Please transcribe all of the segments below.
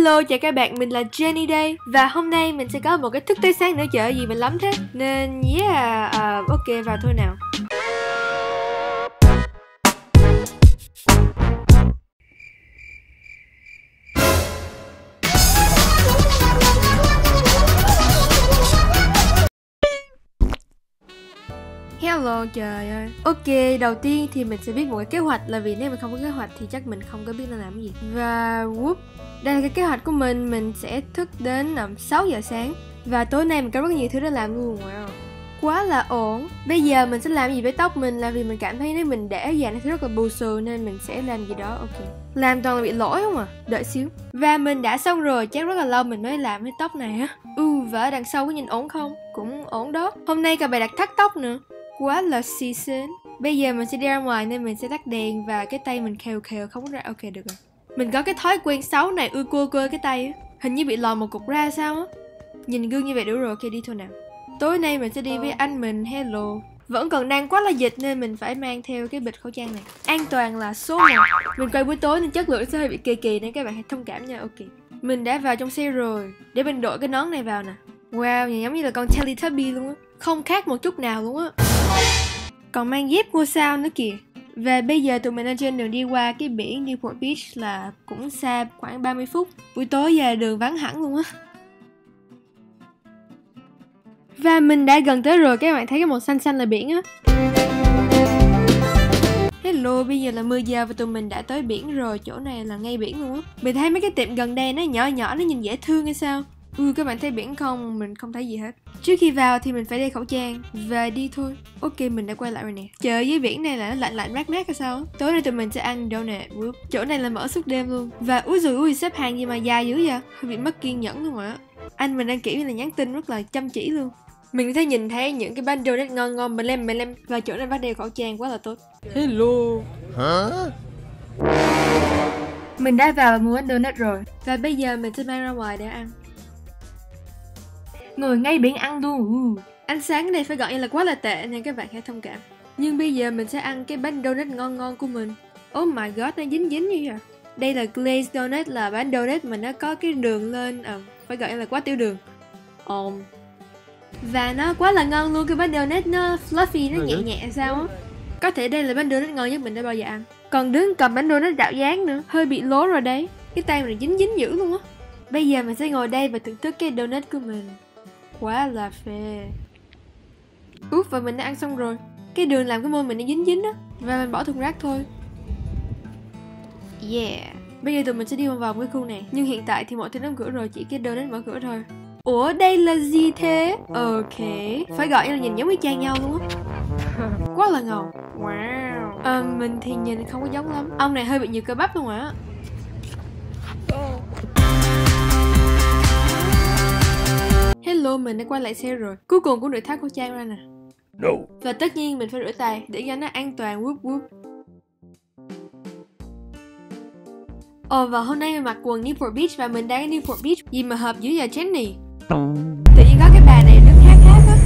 Hello, chào các bạn, mình là Jenny đây. Và hôm nay mình sẽ có một cái thức tới sáng nữa, trời ơi gì mình lắm thế. Nên ok vào thôi nào. Hello, trời ơi. Ok, đầu tiên thì mình sẽ viết một cái kế hoạch. Là vì nếu mình không có kế hoạch thì chắc mình không có biết nên làm cái gì. Và đây là cái kế hoạch của mình sẽ thức đến 6 giờ sáng. Và tối nay mình có rất nhiều thứ để làm luôn. Wow, quá là ổn. Bây giờ mình sẽ làm gì với tóc mình là vì mình cảm thấy nếu mình để dài nó sẽ rất là bù xù. Nên mình sẽ làm gì đó, ok. Làm toàn là bị lỗi không à, đợi xíu. Và mình đã xong rồi, chắc rất là lâu mình mới làm cái tóc này á. Và ở đằng sau có nhìn ổn không? Cũng ổn đó. Hôm nay còn bài đặt thắt tóc nữa. Quá là season. Bây giờ mình sẽ đi ra ngoài nên mình sẽ tắt đèn và cái tay mình khều không có ra. Ok, được rồi. Mình có cái thói quen xấu này, cua cái tay á. Hình như bị lòi một cục ra sao á. Nhìn gương như vậy đủ rồi, ok đi thôi nào. Tối nay mình sẽ đi với anh mình, hello. Vẫn còn đang quá là dịch nên mình phải mang theo cái bịch khẩu trang này. An toàn là số 1. Mình quay buổi tối nên chất lượng sẽ hơi bị kỳ nên các bạn hãy thông cảm nha, ok. Mình đã vào trong xe rồi. Để mình đội cái nón này vào nè. Wow, nhìn giống như là con Teletubby luôn á. Không khác một chút nào luôn á. Còn mang dép ngôi sao nữa kìa. Và bây giờ tụi mình đang trên đường đi qua cái biển Newport Beach là cũng xa khoảng 30 phút. Buổi tối giờ đường vắng hẳn luôn á. Và mình đã gần tới rồi, các bạn thấy cái màu xanh xanh là biển á. Hello, bây giờ là 10 giờ và tụi mình đã tới biển rồi. Chỗ này là ngay biển luôn á. Mình thấy mấy cái tiệm gần đây nó nhỏ nó nhìn dễ thương hay sao. Các bạn thấy biển không? Mình không thấy gì hết. Trước khi vào thì mình phải đeo khẩu trang và đi thôi. Ok, mình đã quay lại rồi nè. Trời, dưới biển này là nó lạnh mát hay sao? Tối nay tụi mình sẽ ăn donut. Chỗ này là mở suốt đêm luôn. Và xếp hàng gì mà dài dữ vậy? Hơi bị mất kiên nhẫn luôn ạ. Anh mình đang kiểu là nhắn tin rất là chăm chỉ luôn. Mình có thể nhìn thấy những cái bánh donut ngon mình lem và chỗ này bắt đeo khẩu trang quá là tốt. Hello. Hả? Mình đã vào mua bánh donut rồi. Và bây giờ mình sẽ mang ra ngoài để ăn. Ngồi ngay biển ăn luôn. Ánh sáng ở đây phải gọi như là quá là tệ nên các bạn hãy thông cảm. Nhưng bây giờ mình sẽ ăn cái bánh donut ngon của mình. Oh my god, nó dính như vậy. Đây là glazed donut, là bánh donut mà nó có cái đường lên. Phải gọi là quá tiểu đường. Và nó quá là ngon luôn. Cái bánh donut nó fluffy, nó nhẹ sao á. Có thể đây là bánh donut ngon nhất mình đã bao giờ ăn. Còn đứng cầm bánh donut đạo dáng nữa. Hơi bị lố rồi đấy. Cái tay mình dính dữ luôn á. Bây giờ mình sẽ ngồi đây và thưởng thức cái donut của mình. Quá là phê. Và mình đã ăn xong rồi. Cái đường làm cái môi mình nó dính á. Và mình bỏ thùng rác thôi. Yeah. Bây giờ tụi mình sẽ đi vào cái khu này. Nhưng hiện tại thì mọi thứ đóng cửa rồi, chỉ cái donut mở cửa thôi. Ủa, đây là gì thế? Ok. Phải gọi là nhìn giống y chang nhau luôn á. Quá là ngầu. Wow. Mình thì nhìn không có giống lắm. Ông này hơi bị nhiều cơ bắp luôn ạ. Hello, mình đã quay lại xe rồi. Cuối cùng cũng được tháo khẩu trang ra nè. No. Và tất nhiên mình phải rửa tay để cho nó an toàn. Và hôm nay mình mặc quần Newport Beach và mình đang ở Newport Beach. Gì mà hợp dữ giờ Jenny. Tự nhiên có cái bà này đứng hát á.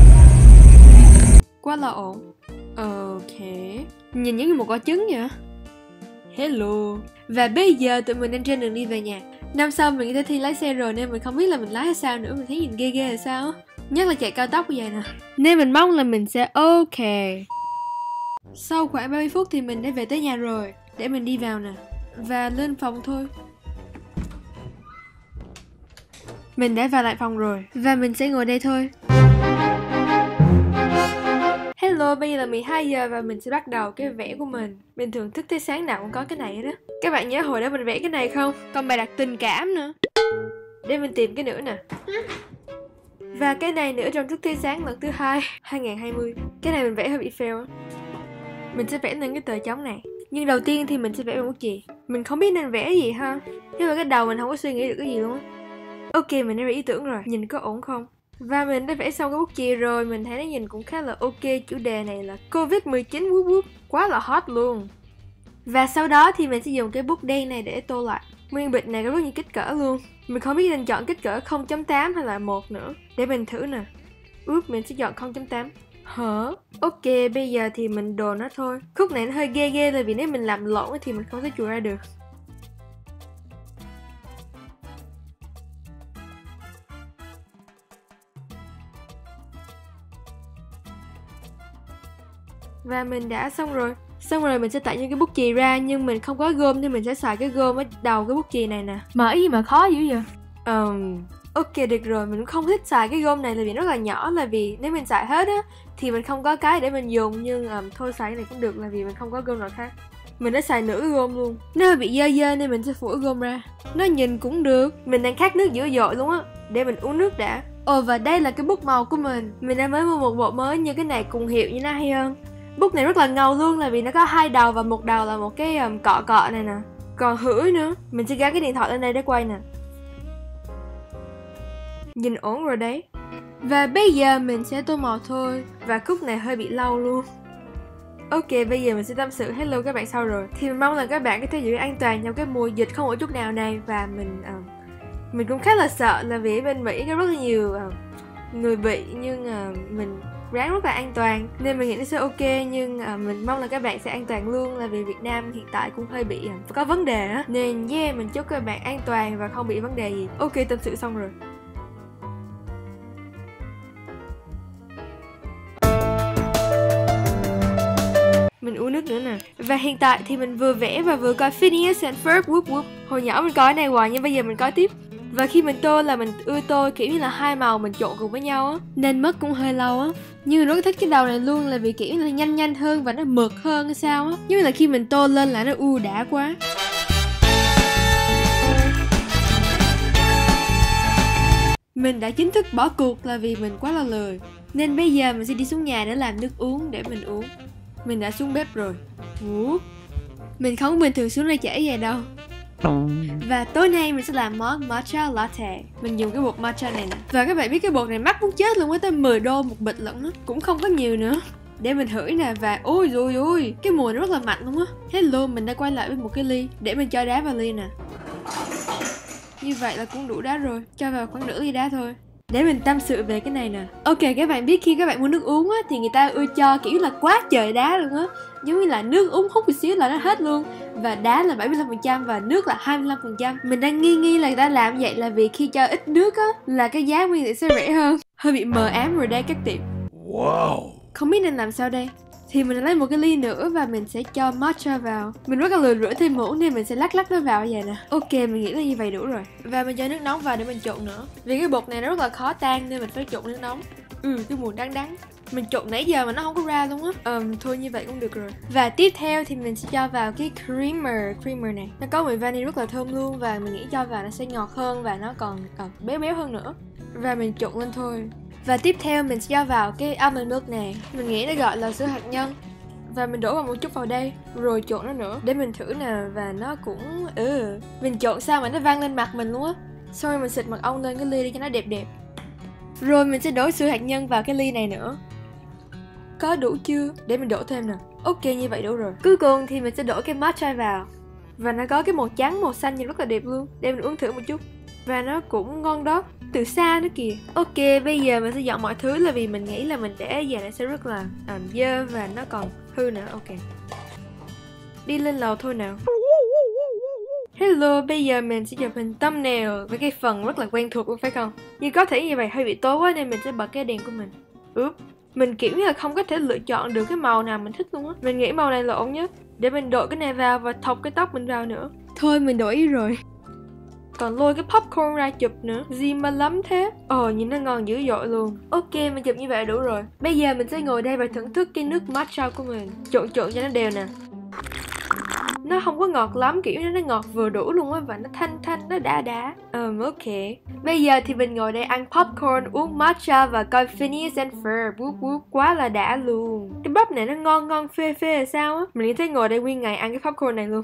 Quá là ổn. Ok. Nhìn giống như một quả trứng vậy. Hello. Và bây giờ tụi mình đang trên đường đi về nhà. Năm sau mình có thể thi lái xe rồi nên mình không biết là mình lái hay sao nữa. Mình thấy nhìn ghê là sao. Nhất là chạy cao tốc như vậy nè. Nên mình mong là mình sẽ ok. Sau khoảng 30 phút thì mình đã về tới nhà rồi. Để mình đi vào nè. Và lên phòng thôi. Mình đã vào lại phòng rồi. Và mình sẽ ngồi đây thôi. Hello, bây giờ là 12 giờ và mình sẽ bắt đầu cái vẽ của mình. Bình thường thức tới sáng nào cũng có cái này đó. Các bạn nhớ hồi đó mình vẽ cái này không? Còn bài đặt tình cảm nữa. Để mình tìm cái nữa nè. Và cái này nữa trong thức tới sáng lần thứ 2 2020. Cái này mình vẽ hơi bị fail á. Mình sẽ vẽ lên cái tờ trống này. Nhưng đầu tiên thì mình sẽ vẽ bằng bút chì. Mình không biết nên vẽ gì ha. Nhưng mà cái đầu mình không có suy nghĩ được cái gì luôn á. Ok, mình đã vẽ ý tưởng rồi. Nhìn có ổn không? Và mình đã vẽ xong cái bút chì rồi. Mình thấy nó nhìn cũng khá là ok. Chủ đề này là Covid-19 quá là hot luôn. Và sau đó thì mình sẽ dùng cái bút đen này để tô lại. Nguyên bịch này có rất nhiều kích cỡ luôn. Mình không biết nên chọn kích cỡ 0.8 hay là 1 nữa. Để mình thử nè. Mình sẽ chọn 0.8. Hả? Ok, bây giờ thì mình đồ nó thôi. Khúc này nó hơi ghê là vì nếu mình làm lộn thì mình không thể chùi ra được. Và mình đã xong rồi. Xong rồi mình sẽ tải những cái bút chì ra, nhưng mình không có gôm nên mình sẽ xài cái gôm ở đầu cái bút chì này nè. Mà ý gì mà khó dữ vậy? Ok được rồi, mình cũng không thích xài cái gôm này là vì rất là nhỏ, là vì nếu mình xài hết á thì mình không có cái để mình dùng. Nhưng thôi xài cái này cũng được là vì mình không có gôm nào khác. Mình đã xài nửa cái gôm luôn. Nó hơi bị dơ dơ nên mình sẽ phủ gôm ra. Nó nhìn cũng được. Mình đang khát nước dữ dội luôn á. Để mình uống nước đã. Và đây là cái bút màu của mình. Mình đã mới mua một bộ mới như cái này cùng hiệu như nó hay hơn. Bút này rất là ngầu luôn là vì nó có 2 đầu và một đầu là một cái cọ cọ này nè. Còn hửi nữa. Mình sẽ gắn cái điện thoại lên đây để quay nè. Nhìn ổn rồi đấy. Và bây giờ mình sẽ tô màu thôi. Và khúc này hơi bị lâu luôn. Ok, bây giờ mình sẽ tâm sự hello các bạn sau rồi. Thì mình mong là các bạn có thể giữ an toàn trong cái mùa dịch không ở chút nào này. Và mình cũng khá là sợ là vì bên Mỹ có rất là nhiều người bị. Nhưng mình ráng rất là an toàn nên mình nghĩ nó sẽ ok. Nhưng mình mong là các bạn sẽ an toàn luôn, là vì Việt Nam hiện tại cũng hơi bị có vấn đề á. Nên mình chúc các bạn an toàn và không bị vấn đề gì. Ok, tâm sự xong rồi. Mình uống nước nữa nè. Và hiện tại thì mình vừa vẽ và vừa coi Phineas and Ferb. Whoop whoop. Hồi nhỏ mình coi cái này hoài nhưng bây giờ mình coi tiếp. Và khi mình tô là mình ưa tô kiểu như là 2 màu mình trộn cùng với nhau á, nên mất cũng hơi lâu á. Nhưng mình rất thích cái đầu này luôn là vì kiểu là nhanh hơn và nó mượt hơn hay sao á. Nhưng mà là khi mình tô lên là nó đã quá. Mình đã chính thức bỏ cuộc là vì mình quá là lười. Nên bây giờ mình sẽ đi xuống nhà để làm nước uống để mình uống. Mình đã xuống bếp rồi. Mình không bình thường xuống đây chảy vậy đâu. Và tối nay mình sẽ làm món matcha latte. Mình dùng cái bột matcha này nè. Và các bạn biết cái bột này mắc muốn chết luôn á, tới 10 đô một bịch lận á. Cũng không có nhiều nữa. Để mình hửi nè. Và ôi dồi ôi, cái mùi nó rất là mạnh luôn á. Hello, mình đã quay lại với một cái ly. Để mình cho đá vào ly nè. Như vậy là cũng đủ đá rồi. Cho vào khoảng nửa ly đá thôi. Để mình tâm sự về cái này nè. Ok, các bạn biết khi các bạn mua nước uống á thì người ta ưa cho kiểu là quá trời đá luôn á. Giống như là nước uống hút một xíu là nó hết luôn. Và đá là 75% và nước là 25%. Mình đang nghi là người ta làm vậy là vì khi cho ít nước á là cái giá nguyên liệu sẽ rẻ hơn. Hơi bị mờ ám rồi đây các tiệm. Wow. Không biết nên làm sao đây. Thì mình lấy một cái ly nữa và mình sẽ cho matcha vào. Mình rất là lười rửa thêm muỗng nên mình sẽ lắc nó vào vậy nè. Ok, mình nghĩ là như vậy đủ rồi. Và mình cho nước nóng vào để mình trộn nữa. Vì cái bột này nó rất là khó tan nên mình phải trộn nước nóng. Cái mùi đắng. Mình trộn nãy giờ mà nó không có ra luôn á. Thôi như vậy cũng được rồi. Và tiếp theo thì mình sẽ cho vào cái creamer này. Nó có mùi vani rất là thơm luôn. Và mình nghĩ cho vào nó sẽ ngọt hơn và nó còn béo hơn nữa. Và mình trộn lên thôi. Và tiếp theo mình sẽ cho vào cái almond milk này. Mình nghĩ nó gọi là sữa hạt nhân. Và mình đổ vào một chút vào đây. Rồi trộn nó nữa. Để mình thử nè. Và nó cũng mình trộn sao mà nó văng lên mặt mình luôn á. Sau rồi mình xịt mật ong lên cái ly đi cho nó đẹp. Rồi mình sẽ đổ sữa hạt nhân vào cái ly này nữa. Có đủ chưa? Để mình đổ thêm nè. Ok, như vậy đủ rồi. Cuối cùng thì mình sẽ đổ cái matcha vào. Và nó có cái màu trắng, màu xanh nhìn rất là đẹp luôn. Để mình uống thử một chút. Và nó cũng ngon đó. Từ xa nữa kìa. Ok, bây giờ mình sẽ dọn mọi thứ là vì mình nghĩ là mình để giờ nó sẽ rất là dơ và nó còn hư nữa. Ok. Đi lên lầu thôi nào. Hello, bây giờ mình sẽ chụp hình thumbnail với cái phần rất là quen thuộc luôn phải không? Nhưng có thể như vậy hơi bị tối quá nên mình sẽ bật cái đèn của mình. Mình kiểu như là không có thể lựa chọn được cái màu nào mình thích luôn á. Mình nghĩ màu này là ổn nhất. Để mình đội cái này vào và thọc cái tóc mình vào nữa. Thôi mình đổi ý rồi. Còn lôi cái popcorn ra chụp nữa. Gì mà lắm thế. Nhìn nó ngon dữ dội luôn. Ok, mình chụp như vậy đủ rồi. Bây giờ mình sẽ ngồi đây và thưởng thức cái nước matcha của mình. Trộn cho nó đều nè. Nó không có ngọt lắm, kiểu nó ngọt vừa đủ luôn á. Và nó thanh, nó đã. Ok. Bây giờ thì mình ngồi đây ăn popcorn, uống matcha và coi Phineas and Ferb. Quá là đã luôn. Cái bắp này nó ngon phê là sao á. Mình nghĩ thấy ngồi đây nguyên ngày ăn cái popcorn này luôn.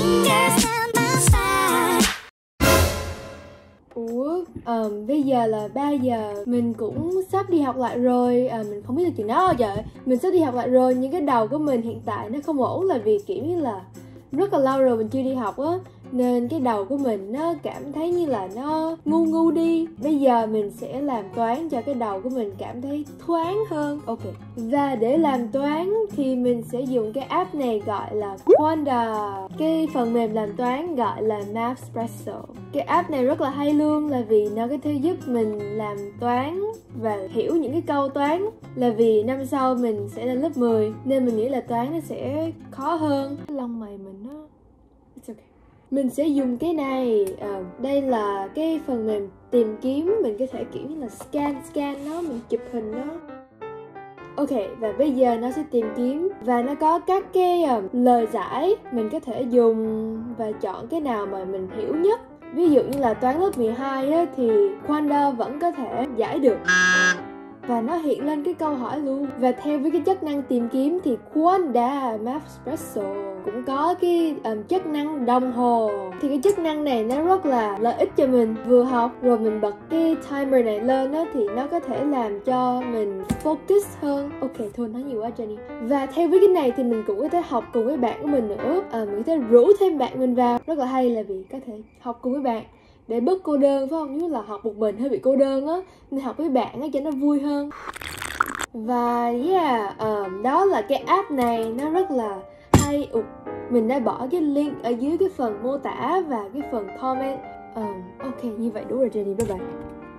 Bây giờ là 3 giờ. Mình cũng sắp đi học lại rồi. Mình không biết là chuyện đó trời. Mình sắp đi học lại rồi. Nhưng cái đầu của mình hiện tại nó không ổn là vì kiểu như là rất là lâu rồi mình chưa đi học á. nên cái đầu của mình nó cảm thấy như là nó ngu đi. Bây giờ mình sẽ làm toán cho cái đầu của mình cảm thấy thoáng hơn. Ok. Và để làm toán thì mình sẽ dùng cái app này gọi là Quanda. Cái phần mềm làm toán gọi là Mathspresso. Cái app này rất là hay luôn, là vì nó có thể giúp mình làm toán và hiểu những cái câu toán. Là vì năm sau mình sẽ lên lớp 10 nên mình nghĩ là toán nó sẽ khó hơn. Cái lông mày mình nó it's okay. Mình sẽ dùng cái này. Đây là cái phần mềm tìm kiếm. Mình có thể kiểu như là scan nó, mình chụp hình nó. Ok, và bây giờ nó sẽ tìm kiếm và nó có các cái lời giải mình có thể dùng và chọn cái nào mà mình hiểu nhất. Ví dụ như là toán lớp 12 á, thì Quanda vẫn có thể giải được và nó hiện lên cái câu hỏi luôn. Và theo với cái chức năng tìm kiếm thì Quanda Mathspresso cũng có cái chức năng đồng hồ. Thì cái chức năng này nó rất là lợi ích cho mình. Vừa học rồi mình bật cái timer này lên á, thì nó có thể làm cho mình focus hơn. Ok, thôi nói nhiều quá Jenny. Và theo với cái này thì mình cũng có thể học cùng với bạn của mình nữa. Mình có thể rủ thêm bạn mình vào. Rất là hay là vì có thể học cùng với bạn để bớt cô đơn, phải không? Nếu là học một mình hơi bị cô đơn á, nên học với bạn á cho nó vui hơn. Và đó là cái app này, nó rất là hay. Mình đã bỏ cái link ở dưới cái phần mô tả và cái phần comment. Ok, như vậy đủ rồi Jenny, bye bye.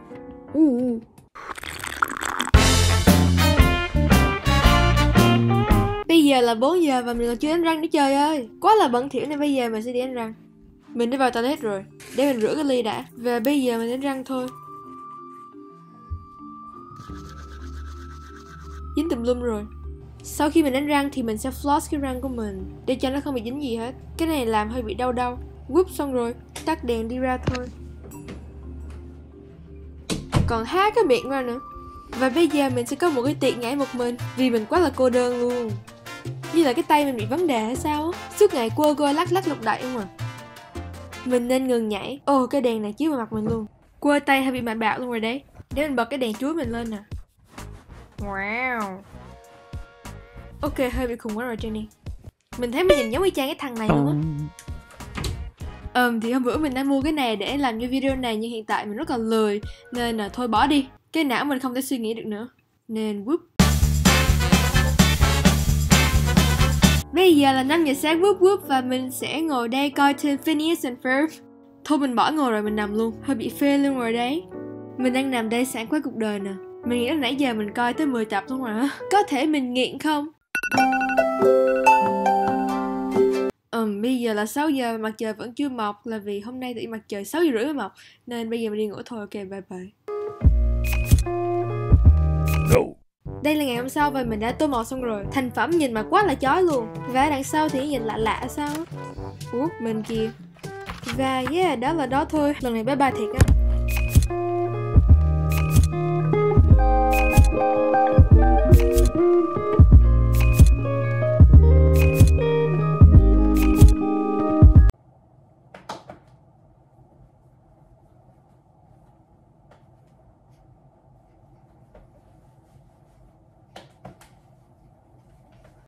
Bây giờ là 4 giờ và mình còn chưa đánh răng nữa trời ơi. Quá là bẩn thỉu nên bây giờ mình sẽ đi đánh răng. Mình đã vào toilet rồi, để mình rửa cái ly đã. Và bây giờ mình đánh răng thôi. Dính tùm lum rồi. Sau khi mình đánh răng thì mình sẽ floss cái răng của mình để cho nó không bị dính gì hết. Cái này làm hơi bị đau. Whoop, xong rồi, tắt đèn đi ra thôi. Còn há cái miệng ra nữa. Và bây giờ mình sẽ có một cái tiệc nhảy một mình, vì mình quá là cô đơn luôn. Như là cái tay mình bị vấn đề hay sao á, suốt ngày quơ lắc lục đậy không à. Mình nên ngừng nhảy. Cái đèn này chiếu vào mặt mình luôn. Quơ tay hơi bị mệt bạo luôn rồi đấy. Để mình bật cái đèn chuối mình lên nè. Wow. Ok, hơi bị khùng quá rồi Jenny. Mình thấy mình nhìn giống y chang cái thằng này luôn á. Thì hôm bữa mình đã mua cái này để làm cho video này, nhưng hiện tại mình rất là lười nên là thôi bỏ đi. Cái não mình không thể suy nghĩ được nữa. Nên whoop. Bây giờ là 5 giờ sáng whoop và mình sẽ ngồi đây coi trên Phineas and Ferb. Thôi mình bỏ ngồi rồi, mình nằm luôn. Hơi bị phê luôn rồi đấy. Mình đang nằm đây sảng khoái cuộc đời nè. Mình nghĩ là nãy giờ mình coi tới 10 tập luôn rồi á. Có thể mình nghiện không? Bây giờ là 6 giờ, mặt trời vẫn chưa mọc. Là vì hôm nay tự mặt trời 6 giờ rưỡi mới mọc. Nên bây giờ mình đi ngủ thôi, ok, bye bye. Đây là ngày hôm sau và mình đã tô màu xong rồi. Thành phẩm nhìn mà quá là chói luôn. Và đằng sau thì nhìn lạ sao á. Mình kìa. Và đó là đó thôi. Lần này bye bye thiệt á.